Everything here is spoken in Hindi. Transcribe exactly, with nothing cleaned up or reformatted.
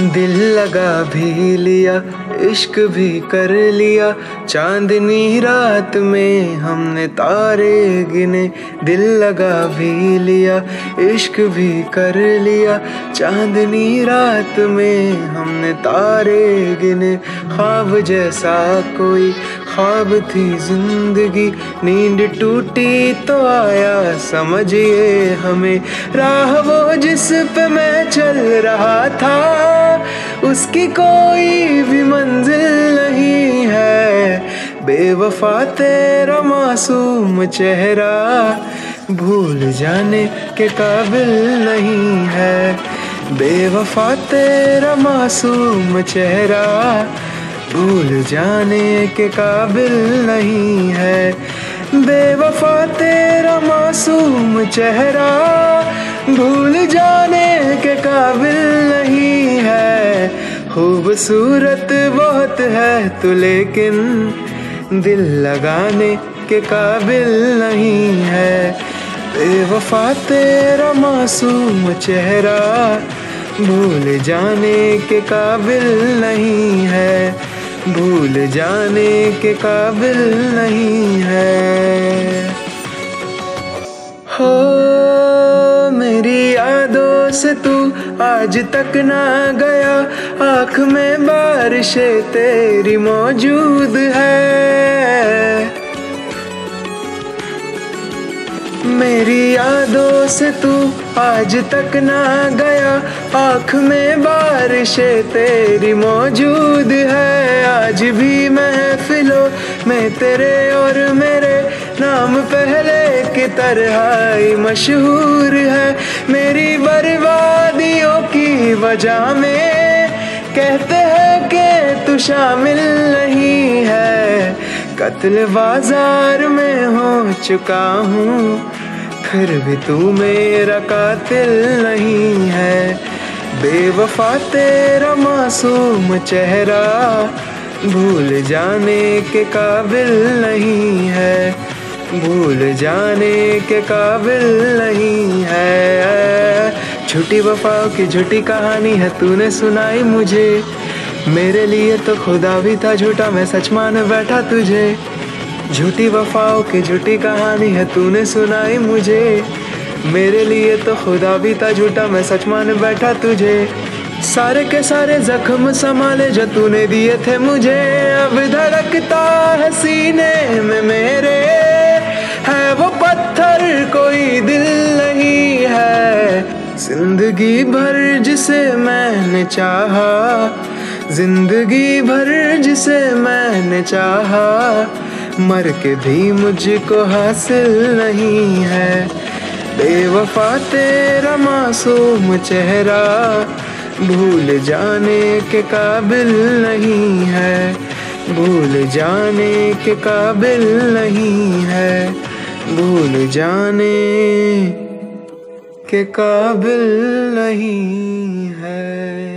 दिल लगा भी लिया, इश्क भी कर लिया, चांदनी रात में हमने तारे गिने। दिल लगा भी लिया, इश्क भी कर लिया, चांदनी रात में हमने तारे गिने। ख्वाब जैसा कोई ख्वाब थी जिंदगी, नींद टूटी तो आया समझिए हमें। राह वो जिस पे मैं चल रहा था, उसकी कोई भी मंजिल नहीं है। बेवफा तेरा मासूम चेहरा भूल जाने के काबिल नहीं है। बेवफा तेरा मासूम चेहरा भूल जाने के काबिल नहीं है। बेवफा तेरा मासूम चेहरा भूल जाने के काबिल नहीं है। खूबसूरत बहुत है तू लेकिन दिल लगाने के काबिल नहीं है। बेवफा तेरा मासूम चेहरा भूल जाने के काबिल नहीं है। भूल जाने के काबिल नहीं है। हो मेरी यादों से तू आज तक ना गया, आँख में बारिशें तेरी मौजूद है। मेरी यादों से तू आज तक ना गया, आँख में बारिशें तेरी मौजूद है। आज भी महफिलों में तेरे और मेरे नाम पहले की तरह ही मशहूर है। मेरी बर्बादियों की वजह में कहते हैं कि तू शामिल नहीं है। कत्ल बाजार में हो चुका हूँ, फिर भी तू मेरा कातिल नहीं है। बेवफा तेरा मासूम चेहरा भूल जाने के काबिल नहीं है। भूल जाने के काबिल नहीं है। झूठी वफाओं की झूठी कहानी है तूने सुनाई मुझे। मेरे लिए तो खुदा भी था झूठा, मैं सच मान बैठा तुझे। झूठी वफाओं की झूठी कहानी है तूने सुनाई मुझे। मेरे लिए तो खुदा भी था झूठा, मैं सच मान बैठा तुझे। सारे के सारे जख्म संभाले जो तूने दिए थे मुझे, अब धड़कता है सीने में मेरे। है वो पत्थर कोई दिल नहीं है। जिंदगी भर जिसे मैंने चाहा, जिंदगी भर जिसे मैंने चाहा, मर के भी मुझको हासिल नहीं है। बेवफा तेरा मासूम चेहरा भूल जाने के काबिल नहीं है। भूल जाने के काबिल नहीं है। भूल जाने के काबिल नहीं है।